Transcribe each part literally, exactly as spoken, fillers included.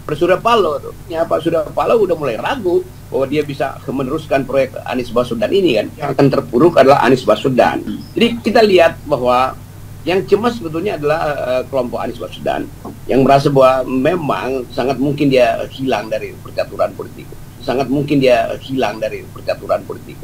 Pak Surya Paloh tuh. Ya, Pak Surya Paloh udah mulai ragu bahwa dia bisa meneruskan proyek Anies Baswedan ini kan. Yang akan terpuruk adalah Anies Baswedan. Jadi kita lihat bahwa yang cemas sebetulnya adalah uh, kelompok Anies Baswedan yang merasa bahwa memang sangat mungkin dia hilang dari percaturan politik. Sangat mungkin dia hilang dari percaturan politik.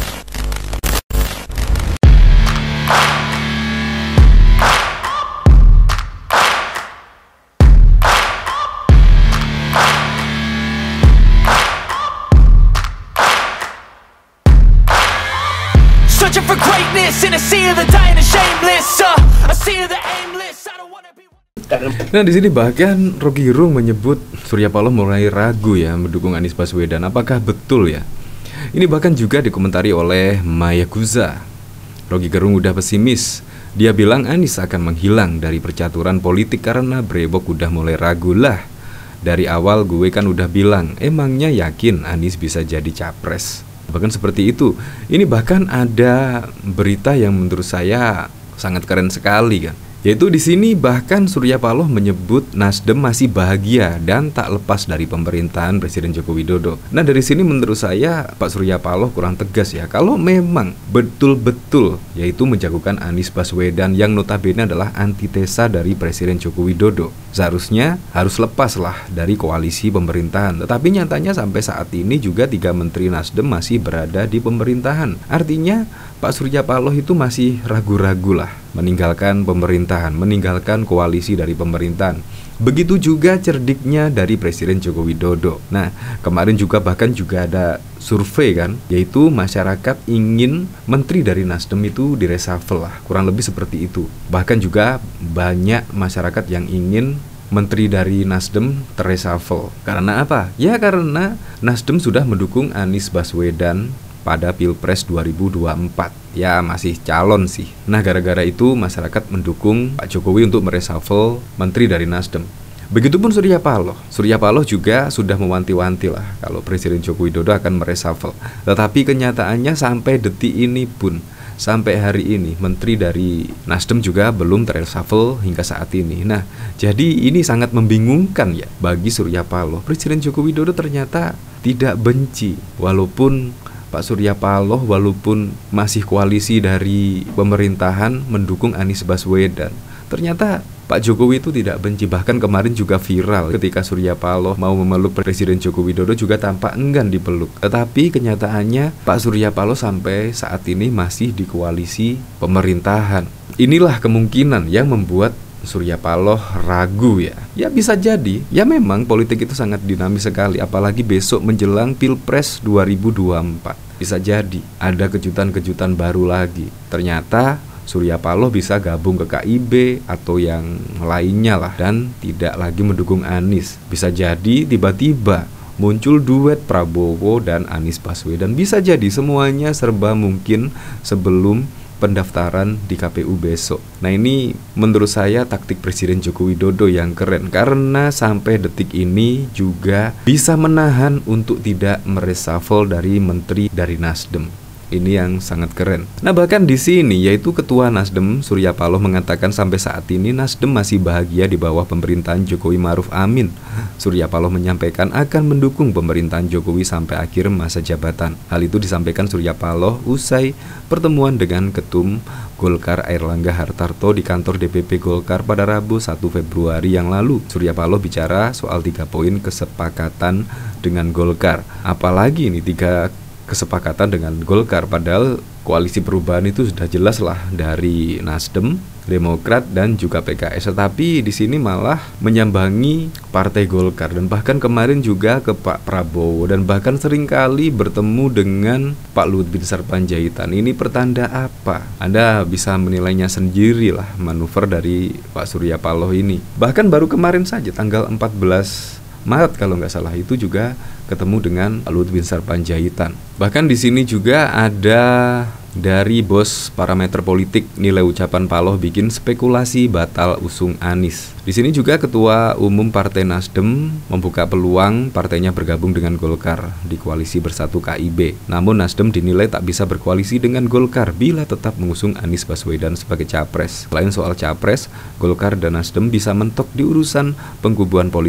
Searching for greatness in a sea of the dying and shameless, uh, a sea of the aimless. I don't wanna be. Nah, di sini bahkan Rocky Gerung menyebut Surya Paloh mulai ragu ya mendukung Anies Baswedan. Apakah betul ya? Ini bahkan juga dikomentari oleh Maya Guza. Rocky Gerung udah pesimis. Dia bilang Anies akan menghilang dari percaturan politik karena Brewok udah mulai ragu lah. Dari awal gue kan udah bilang, emangnya yakin Anies bisa jadi capres? Bahkan seperti itu. Ini bahkan ada berita yang menurut saya sangat keren sekali kan. Yaitu di sini bahkan Surya Paloh menyebut Nasdem masih bahagia dan tak lepas dari pemerintahan Presiden Joko Widodo. Nah, dari sini menurut saya Pak Surya Paloh kurang tegas ya. Kalau memang betul-betul yaitu menjagokan Anies Baswedan yang notabene adalah antitesa dari Presiden Joko Widodo, seharusnya harus lepas lah dari koalisi pemerintahan. Tetapi nyatanya sampai saat ini juga tiga menteri Nasdem masih berada di pemerintahan. Artinya Pak Surya Paloh itu masih ragu-ragu lah meninggalkan pemerintahan, meninggalkan koalisi dari pemerintahan. Begitu juga cerdiknya dari Presiden Joko Widodo. Nah, kemarin juga bahkan juga ada survei kan, yaitu masyarakat ingin menteri dari Nasdem itu direshuffle lah, kurang lebih seperti itu. Bahkan juga banyak masyarakat yang ingin menteri dari Nasdem terreshuffle. Karena apa? Ya karena Nasdem sudah mendukung Anies Baswedan pada Pilpres dua ribu dua puluh empat. Ya masih calon sih. Nah, gara-gara itu masyarakat mendukung Pak Jokowi untuk mereshuffle menteri dari Nasdem. Begitupun Surya Paloh. Surya Paloh juga sudah mewanti-wanti lah kalau Presiden Joko Widodo akan mereshuffle. Tetapi kenyataannya sampai detik ini pun, sampai hari ini menteri dari Nasdem juga belum terreshuffle hingga saat ini. Nah, jadi ini sangat membingungkan ya bagi Surya Paloh. Presiden Joko Widodo ternyata tidak benci, walaupun Pak Surya Paloh walaupun masih koalisi dari pemerintahan mendukung Anies Baswedan. Ternyata Pak Jokowi itu tidak benci. Bahkan kemarin juga viral ketika Surya Paloh mau memeluk Presiden Joko Widodo juga tampak enggan dipeluk. Tetapi kenyataannya Pak Surya Paloh sampai saat ini masih di koalisi pemerintahan. Inilah kemungkinan yang membuat Surya Paloh ragu ya. Ya bisa jadi. Ya memang politik itu sangat dinamis sekali. Apalagi besok menjelang Pilpres dua ribu dua puluh empat. Bisa jadi ada kejutan-kejutan baru lagi. Ternyata Surya Paloh bisa gabung ke K I B atau yang lainnya lah, dan tidak lagi mendukung Anies. Bisa jadi tiba-tiba muncul duet Prabowo dan Anies Baswedan. Bisa jadi, semuanya serba mungkin sebelum pendaftaran di K P U besok. Nah, ini menurut saya taktik Presiden Joko Widodo yang keren, karena sampai detik ini juga bisa menahan untuk tidak mereshuffle dari menteri dari Nasdem. Ini yang sangat keren. Nah, bahkan di sini yaitu Ketua Nasdem Surya Paloh mengatakan sampai saat ini Nasdem masih bahagia di bawah pemerintahan Jokowi Ma'ruf Amin. Surya Paloh menyampaikan akan mendukung pemerintahan Jokowi sampai akhir masa jabatan. Hal itu disampaikan Surya Paloh usai pertemuan dengan Ketum Golkar Airlangga Hartarto di kantor D P P Golkar pada Rabu satu Februari yang lalu. Surya Paloh bicara soal tiga poin kesepakatan dengan Golkar. Apalagi ini tiga kesepakatan dengan Golkar, padahal koalisi perubahan itu sudah jelas lah dari Nasdem, Demokrat dan juga P K S. Tetapi di sini malah menyambangi Partai Golkar dan bahkan kemarin juga ke Pak Prabowo dan bahkan seringkali bertemu dengan Pak Luhut Binsar Panjaitan. Ini pertanda apa? Anda bisa menilainya sendiri lah manuver dari Pak Surya Paloh ini. Bahkan baru kemarin saja tanggal empat belas Maret kalau nggak salah itu juga ketemu dengan Luhut Binsar Panjaitan. Bahkan di sini juga ada dari bos parameter politik, nilai ucapan Paloh bikin spekulasi batal usung Anies. Di sini juga Ketua Umum Partai Nasdem membuka peluang partainya bergabung dengan Golkar di koalisi Bersatu K I B. Namun Nasdem dinilai tak bisa berkoalisi dengan Golkar bila tetap mengusung Anies Baswedan sebagai capres. Selain soal capres, Golkar dan Nasdem bisa mentok di urusan pengkubuan politik.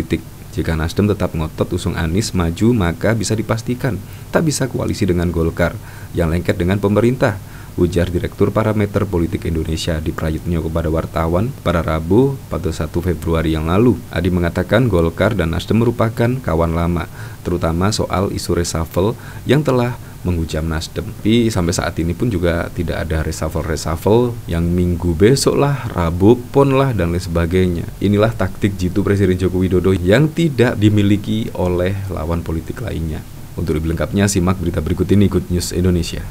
Jika Nasdem tetap ngotot usung Anies maju, maka bisa dipastikan tak bisa koalisi dengan Golkar yang lengket dengan pemerintah, ujar Direktur Parameter Politik Indonesia Adi Prayitno kepada wartawan pada Rabu empat puluh satu Februari yang lalu. Adi mengatakan Golkar dan Nasdem merupakan kawan lama, terutama soal isu reshuffle yang telah menghujam Nasdem. Tapi sampai saat ini pun juga tidak ada reshuffle-reshuffle yang minggu besok lah, Rabu pon lah, dan lain sebagainya. Inilah taktik jitu Presiden Joko Widodo yang tidak dimiliki oleh lawan politik lainnya. Untuk lebih lengkapnya, simak berita berikut ini, Good News Indonesia.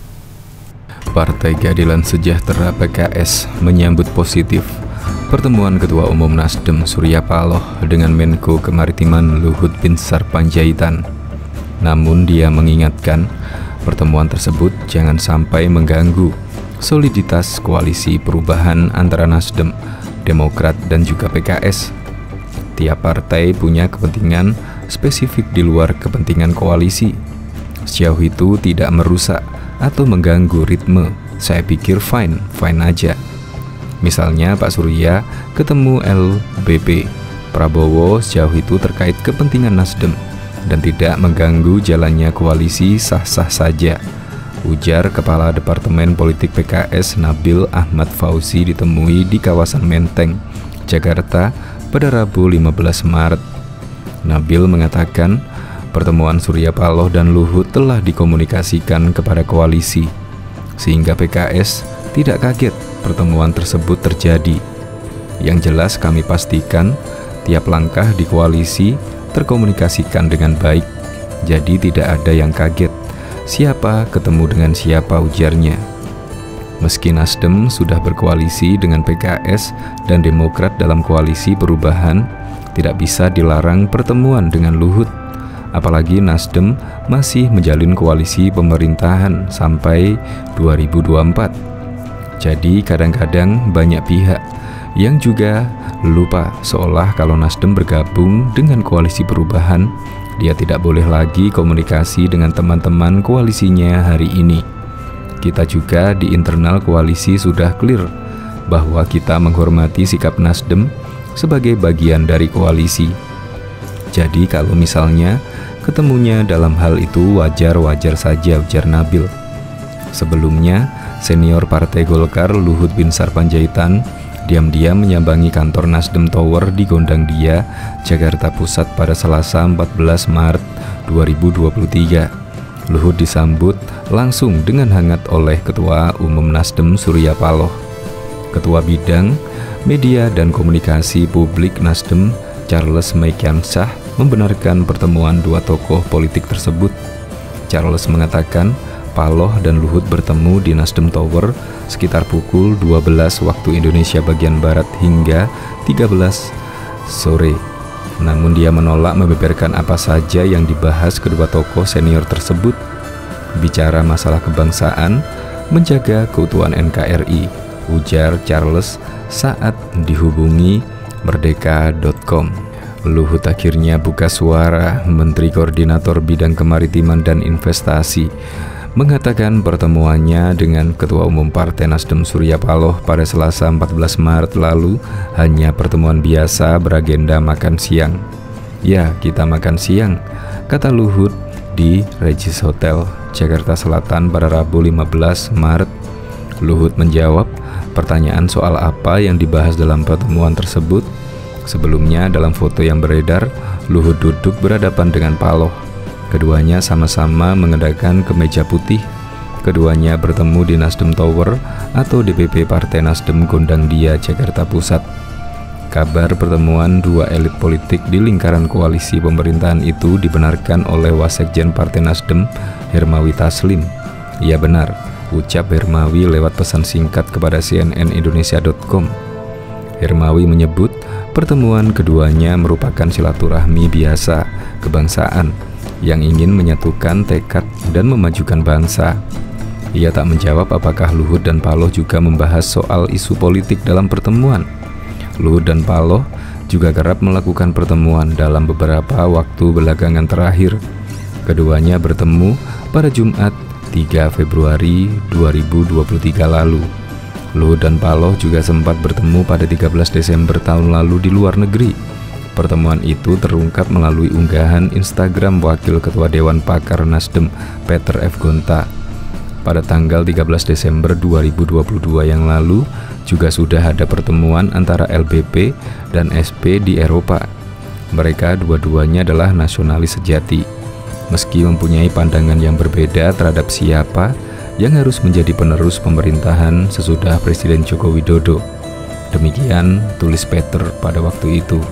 Partai Keadilan Sejahtera P K S menyambut positif pertemuan Ketua Umum Nasdem Surya Paloh dengan Menko Kemaritiman Luhut Binsar Panjaitan. Namun dia mengingatkan pertemuan tersebut jangan sampai mengganggu soliditas koalisi perubahan antara Nasdem, Demokrat, dan juga P K S. Tiap partai punya kepentingan spesifik di luar kepentingan koalisi. Sejauh itu tidak merusak atau mengganggu ritme, saya pikir fine, fine aja. Misalnya Pak Surya ketemu L B P Prabowo sejauh itu terkait kepentingan Nasdem dan tidak mengganggu jalannya koalisi, sah-sah saja, ujar Kepala Departemen Politik P K S Nabil Ahmad Fauzi ditemui di kawasan Menteng, Jakarta pada Rabu lima belas Maret. Nabil mengatakan pertemuan Surya Paloh dan Luhut telah dikomunikasikan kepada koalisi, sehingga P K S tidak kaget pertemuan tersebut terjadi. Yang jelas kami pastikan tiap langkah di koalisi terkomunikasikan dengan baik, jadi tidak ada yang kaget siapa ketemu dengan siapa, ujarnya. Meski Nasdem sudah berkoalisi dengan P K S dan Demokrat dalam koalisi perubahan, tidak bisa dilarang pertemuan dengan Luhut. Apalagi Nasdem masih menjalin koalisi pemerintahan sampai dua ribu dua puluh empat. Jadi kadang-kadang banyak pihak yang juga lupa seolah kalau Nasdem bergabung dengan koalisi perubahan, dia tidak boleh lagi komunikasi dengan teman-teman koalisinya hari ini. Kita juga di internal koalisi sudah clear bahwa kita menghormati sikap Nasdem sebagai bagian dari koalisi. Jadi kalau misalnya ketemunya dalam hal itu wajar-wajar saja, ujar Nabil. Sebelumnya, senior Partai Golkar Luhut Binsar Panjaitan diam-diam menyambangi kantor Nasdem Tower di Gondangdia, Jakarta Pusat pada Selasa empat belas Maret dua ribu dua puluh tiga. Luhut disambut langsung dengan hangat oleh Ketua Umum Nasdem Surya Paloh. Ketua Bidang Media dan Komunikasi Publik Nasdem Charles Meikiansyah membenarkan pertemuan dua tokoh politik tersebut. Charles mengatakan Paloh dan Luhut bertemu di Nasdem Tower sekitar pukul dua belas waktu Indonesia bagian Barat hingga tiga belas sore. Namun dia menolak membeberkan apa saja yang dibahas kedua tokoh senior tersebut. Bicara masalah kebangsaan, menjaga keutuhan N K R I, ujar Charles saat dihubungi merdeka dot com. Luhut akhirnya buka suara. Menteri Koordinator Bidang Kemaritiman dan Investasi mengatakan pertemuannya dengan Ketua Umum Partai Nasdem Surya Paloh pada Selasa empat belas Maret lalu hanya pertemuan biasa beragenda makan siang. Ya, kita makan siang, kata Luhut di Regis Hotel, Jakarta Selatan pada Rabu lima belas Maret. Luhut menjawab pertanyaan soal apa yang dibahas dalam pertemuan tersebut. Sebelumnya dalam foto yang beredar, Luhut duduk berhadapan dengan Paloh. Keduanya sama-sama mengenakan kemeja putih. Keduanya bertemu di Nasdem Tower atau D P P Partai Nasdem Gondangdia, Jakarta Pusat. Kabar pertemuan dua elit politik di lingkaran koalisi pemerintahan itu dibenarkan oleh Wasekjen Partai Nasdem, Hermawi Taslim. Iya benar, ucap Hermawi lewat pesan singkat kepada C N N Indonesia dot com. Hermawi menyebut pertemuan keduanya merupakan silaturahmi biasa kebangsaan yang ingin menyatukan tekad dan memajukan bangsa. Ia tak menjawab apakah Luhut dan Paloh juga membahas soal isu politik dalam pertemuan. Luhut dan Paloh juga kerap melakukan pertemuan dalam beberapa waktu belakangan terakhir. Keduanya bertemu pada Jumat tiga Februari dua ribu dua puluh tiga lalu. Luhut dan Paloh juga sempat bertemu pada tiga belas Desember tahun lalu di luar negeri. Pertemuan itu terungkap melalui unggahan Instagram Wakil Ketua Dewan Pakar Nasdem, Peter F. Gonta. Pada tanggal tiga belas Desember dua ribu dua puluh dua yang lalu, juga sudah ada pertemuan antara L B P dan S P di Eropa. Mereka dua-duanya adalah nasionalis sejati. Meski mempunyai pandangan yang berbeda terhadap siapa yang harus menjadi penerus pemerintahan sesudah Presiden Joko Widodo. Demikian tulis Peter pada waktu itu.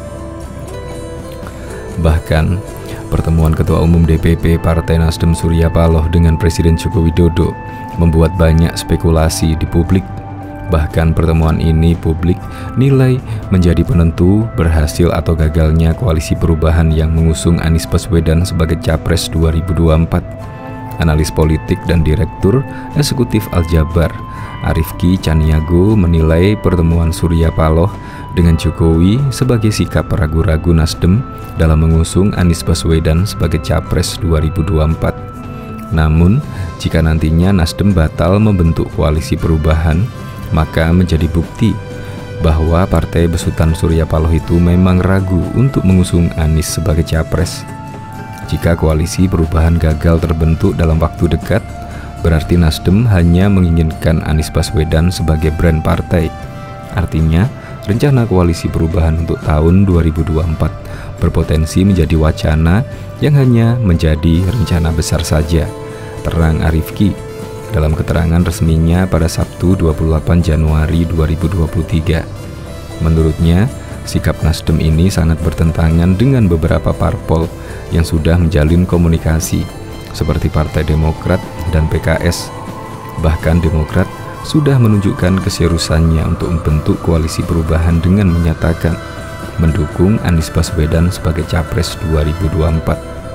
Bahkan, pertemuan Ketua Umum D P P Partai Nasdem Surya Paloh dengan Presiden Joko Widodo membuat banyak spekulasi di publik. Bahkan pertemuan ini publik nilai menjadi penentu berhasil atau gagalnya koalisi perubahan yang mengusung Anies Baswedan sebagai Capres dua ribu dua puluh empat. Analis politik dan Direktur Eksekutif Aljabar, Arifki Caniago, menilai pertemuan Surya Paloh dengan Jokowi sebagai sikap ragu-ragu Nasdem dalam mengusung Anies Baswedan sebagai Capres dua ribu dua puluh empat. Namun, jika nantinya Nasdem batal membentuk koalisi perubahan, maka menjadi bukti bahwa partai besutan Surya Paloh itu memang ragu untuk mengusung Anies sebagai Capres. Jika koalisi perubahan gagal terbentuk dalam waktu dekat, berarti Nasdem hanya menginginkan Anies Baswedan sebagai brand partai. Artinya, rencana koalisi perubahan untuk tahun dua ribu dua puluh empat berpotensi menjadi wacana yang hanya menjadi rencana besar saja, terang Arifki dalam keterangan resminya pada Sabtu dua puluh delapan Januari dua ribu dua puluh tiga. Menurutnya, sikap Nasdem ini sangat bertentangan dengan beberapa parpol yang sudah menjalin komunikasi, seperti Partai Demokrat dan P K S. Bahkan Demokrat sudah menunjukkan keseriusannya untuk membentuk koalisi perubahan dengan menyatakan mendukung Anies Baswedan sebagai Capres dua ribu dua puluh empat.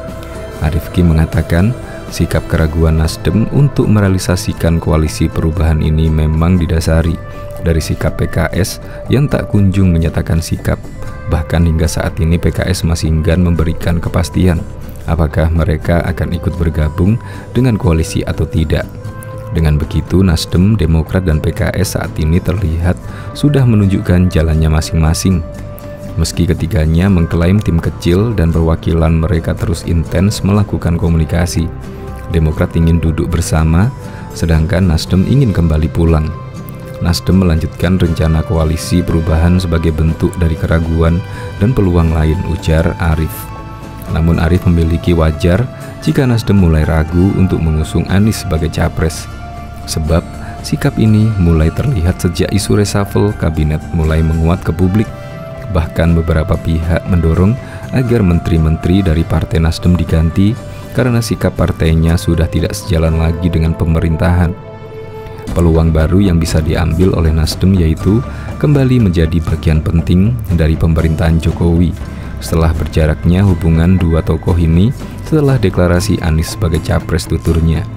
Arifki mengatakan sikap keraguan Nasdem untuk merealisasikan koalisi perubahan ini memang didasari dari sikap P K S yang tak kunjung menyatakan sikap. Bahkan hingga saat ini P K S masih enggan memberikan kepastian apakah mereka akan ikut bergabung dengan koalisi atau tidak. Dengan begitu, Nasdem, Demokrat, dan P K S saat ini terlihat sudah menunjukkan jalannya masing-masing. Meski ketiganya mengklaim tim kecil dan perwakilan mereka terus intens melakukan komunikasi. Demokrat ingin duduk bersama, sedangkan Nasdem ingin kembali pulang. Nasdem melanjutkan rencana koalisi perubahan sebagai bentuk dari keraguan dan peluang lain, ujar Arif. Namun Arif memiliki wajar jika Nasdem mulai ragu untuk mengusung Anies sebagai Capres. Sebab sikap ini mulai terlihat sejak isu reshuffle kabinet mulai menguat ke publik. Bahkan beberapa pihak mendorong agar menteri-menteri dari Partai Nasdem diganti karena sikap partainya sudah tidak sejalan lagi dengan pemerintahan. Peluang baru yang bisa diambil oleh Nasdem yaitu kembali menjadi bagian penting dari pemerintahan Jokowi setelah berjaraknya hubungan dua tokoh ini setelah deklarasi Anies sebagai Capres, tuturnya.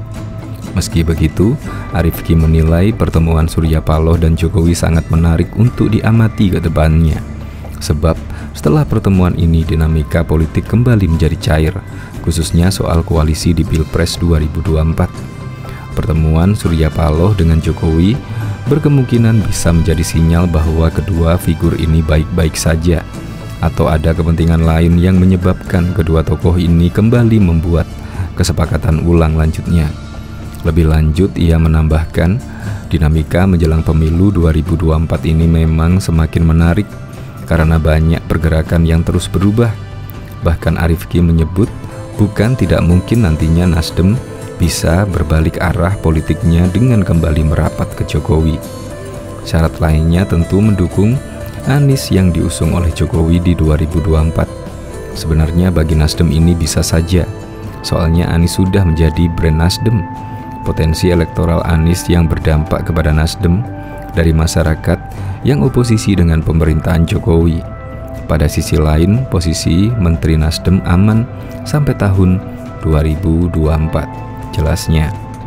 Meski begitu, Arifki menilai pertemuan Surya Paloh dan Jokowi sangat menarik untuk diamati ke depannya. Sebab setelah pertemuan ini dinamika politik kembali menjadi cair, khususnya soal koalisi di Pilpres dua ribu dua puluh empat. Pertemuan Surya Paloh dengan Jokowi berkemungkinan bisa menjadi sinyal bahwa kedua figur ini baik-baik saja, atau ada kepentingan lain yang menyebabkan kedua tokoh ini kembali membuat kesepakatan ulang lanjutnya. Lebih lanjut, ia menambahkan, dinamika menjelang pemilu dua ribu dua puluh empat ini memang semakin menarik karena banyak pergerakan yang terus berubah. Bahkan Arifki menyebut bukan tidak mungkin nantinya Nasdem bisa berbalik arah politiknya dengan kembali merapat ke Jokowi. Syarat lainnya tentu mendukung Anies yang diusung oleh Jokowi di dua ribu dua puluh empat. Sebenarnya bagi Nasdem ini bisa saja, soalnya Anies sudah menjadi brand Nasdem. Potensi elektoral Anies yang berdampak kepada Nasdem dari masyarakat yang oposisi dengan pemerintahan Jokowi. Pada sisi lain, posisi Menteri Nasdem aman sampai tahun dua ribu dua puluh empat, jelasnya.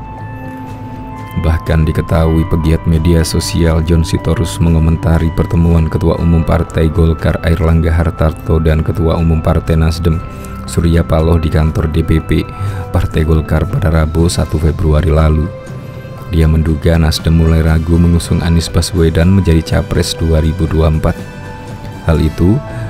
Bahkan diketahui pegiat media sosial John Sitorus mengomentari pertemuan Ketua Umum Partai Golkar Airlangga Hartarto dan Ketua Umum Partai Nasdem Surya Paloh di kantor D P P Partai Golkar pada Rabu satu Februari lalu. Dia menduga Nasdem mulai ragu mengusung Anies Baswedan menjadi Capres dua ribu dua puluh empat. Hal itu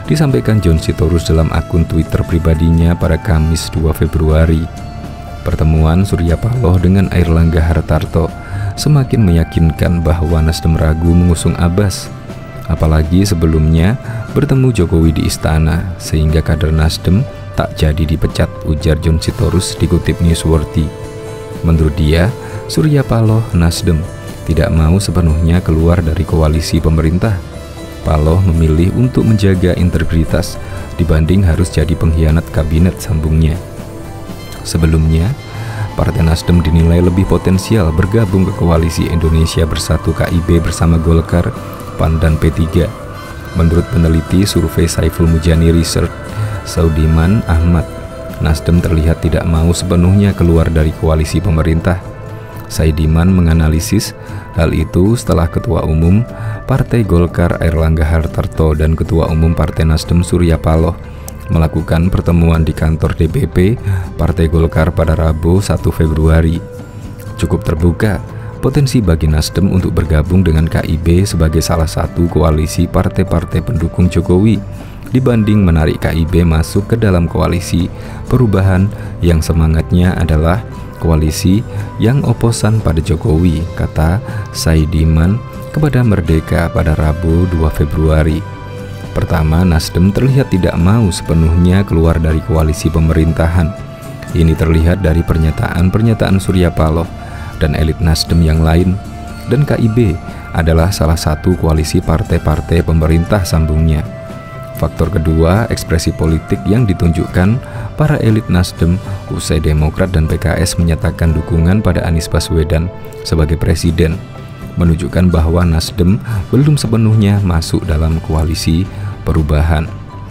disampaikan John Sitorus dalam akun Twitter pribadinya pada Kamis dua Februari. Pertemuan Surya Paloh dengan Airlangga Hartarto semakin meyakinkan bahwa Nasdem ragu mengusung Abbas. Apalagi sebelumnya bertemu Jokowi di istana, sehingga kader Nasdem tak jadi dipecat, ujar John Sitorus dikutip Newsworthy. Menurut dia, Surya Paloh Nasdem tidak mau sepenuhnya keluar dari koalisi pemerintah. Paloh memilih untuk menjaga integritas dibanding harus jadi pengkhianat kabinet, sambungnya. Sebelumnya, Partai Nasdem dinilai lebih potensial bergabung ke koalisi Indonesia Bersatu K I B bersama Golkar, P A N dan P tiga. Menurut peneliti survei Saiful Mujani Research, Saudiman Ahmad, Nasdem terlihat tidak mau sepenuhnya keluar dari koalisi pemerintah. Saidiman menganalisis hal itu setelah Ketua Umum Partai Golkar Airlangga Hartarto dan Ketua Umum Partai Nasdem Surya Paloh melakukan pertemuan di kantor D P P Partai Golkar pada Rabu satu Februari. Cukup terbuka potensi bagi Nasdem untuk bergabung dengan K I B sebagai salah satu koalisi partai-partai pendukung Jokowi dibanding menarik K I B masuk ke dalam koalisi perubahan yang semangatnya adalah koalisi yang oposan pada Jokowi, kata Saidiman kepada Merdeka pada Rabu dua Februari. Pertama, Nasdem terlihat tidak mau sepenuhnya keluar dari koalisi pemerintahan. Ini terlihat dari pernyataan-pernyataan Surya Paloh dan elit Nasdem yang lain. Dan K I B adalah salah satu koalisi partai-partai pemerintah, sambungnya. Faktor kedua, ekspresi politik yang ditunjukkan para elit Nasdem usai Demokrat dan P K S menyatakan dukungan pada Anies Baswedan sebagai presiden, menunjukkan bahwa Nasdem belum sepenuhnya masuk dalam koalisi perubahan.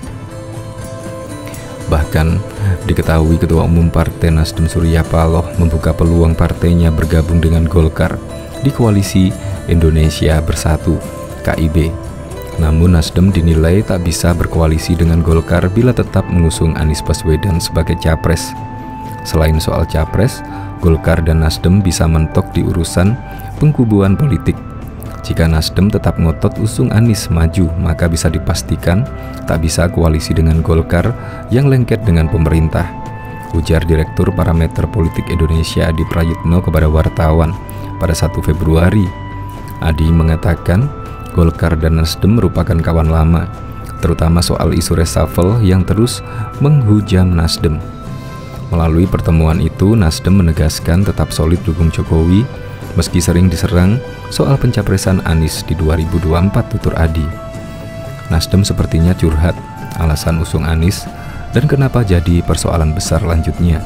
Bahkan diketahui Ketua Umum Partai Nasdem Surya Paloh membuka peluang partainya bergabung dengan Golkar di koalisi Indonesia Bersatu K I B. Namun Nasdem dinilai tak bisa berkoalisi dengan Golkar bila tetap mengusung Anies Baswedan sebagai capres. Selain soal capres, Golkar dan Nasdem bisa mentok di urusan pengkubuan politik. Jika Nasdem tetap ngotot usung Anies maju, maka bisa dipastikan tak bisa koalisi dengan Golkar yang lengket dengan pemerintah, ujar Direktur Parameter Politik Indonesia Adi Prayitno kepada wartawan pada satu Februari. Adi mengatakan Golkar dan Nasdem merupakan kawan lama, terutama soal isu reshuffle yang terus menghujam Nasdem. Melalui pertemuan itu, Nasdem menegaskan tetap solid dukung Jokowi meski sering diserang soal pencapresan Anies di dua ribu dua puluh empat, tutur Adi. Nasdem sepertinya curhat alasan usung Anies dan kenapa jadi persoalan besar, lanjutnya.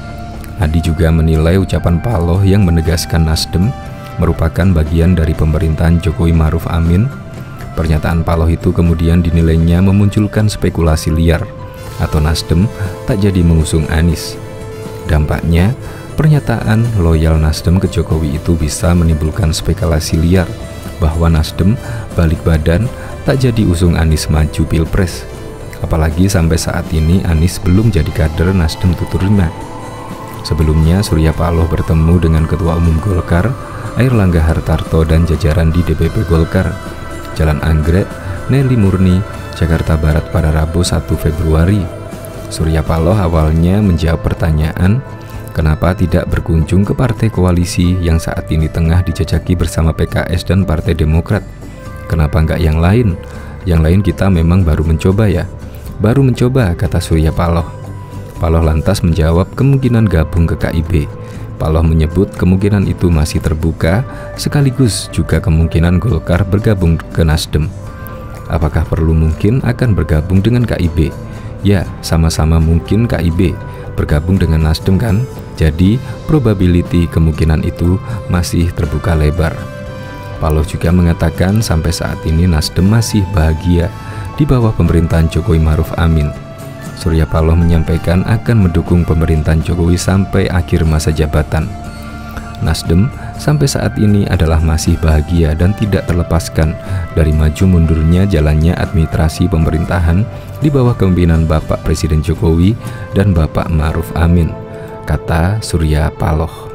Adi juga menilai ucapan Paloh yang menegaskan Nasdem merupakan bagian dari pemerintahan Jokowi Ma'ruf Amin. Pernyataan Paloh itu kemudian dinilainya memunculkan spekulasi liar atau Nasdem tak jadi mengusung Anies. Dampaknya, pernyataan loyal Nasdem ke Jokowi itu bisa menimbulkan spekulasi liar bahwa Nasdem balik badan tak jadi usung Anies maju Pilpres. Apalagi sampai saat ini Anies belum jadi kader Nasdem, tuturnya. Sebelumnya Surya Paloh bertemu dengan Ketua Umum Golkar Airlangga Hartarto dan jajaran di D P P Golkar, Jalan Anggrek, Nelly Murni, Jakarta Barat pada Rabu satu Februari. Surya Paloh awalnya menjawab pertanyaan kenapa tidak berkunjung ke partai koalisi yang saat ini tengah dijajaki bersama P K S dan Partai Demokrat. Kenapa enggak yang lain? Yang lain kita memang baru mencoba ya. Baru mencoba, kata Surya Paloh. Paloh lantas menjawab kemungkinan gabung ke K I B. Paloh menyebut kemungkinan itu masih terbuka, sekaligus juga kemungkinan Golkar bergabung ke Nasdem. Apakah perlu mungkin akan bergabung dengan K I B? Ya, sama-sama mungkin K I B bergabung dengan Nasdem kan? Jadi, probability kemungkinan itu masih terbuka lebar. Paloh juga mengatakan sampai saat ini Nasdem masih bahagia di bawah pemerintahan Jokowi Ma'ruf Amin. Surya Paloh menyampaikan akan mendukung pemerintahan Jokowi sampai akhir masa jabatan. Nasdem sampai saat ini adalah masih bahagia dan tidak terlepaskan dari maju mundurnya jalannya administrasi pemerintahan di bawah kepemimpinan Bapak Presiden Jokowi dan Bapak Ma'ruf Amin, kata Surya Paloh.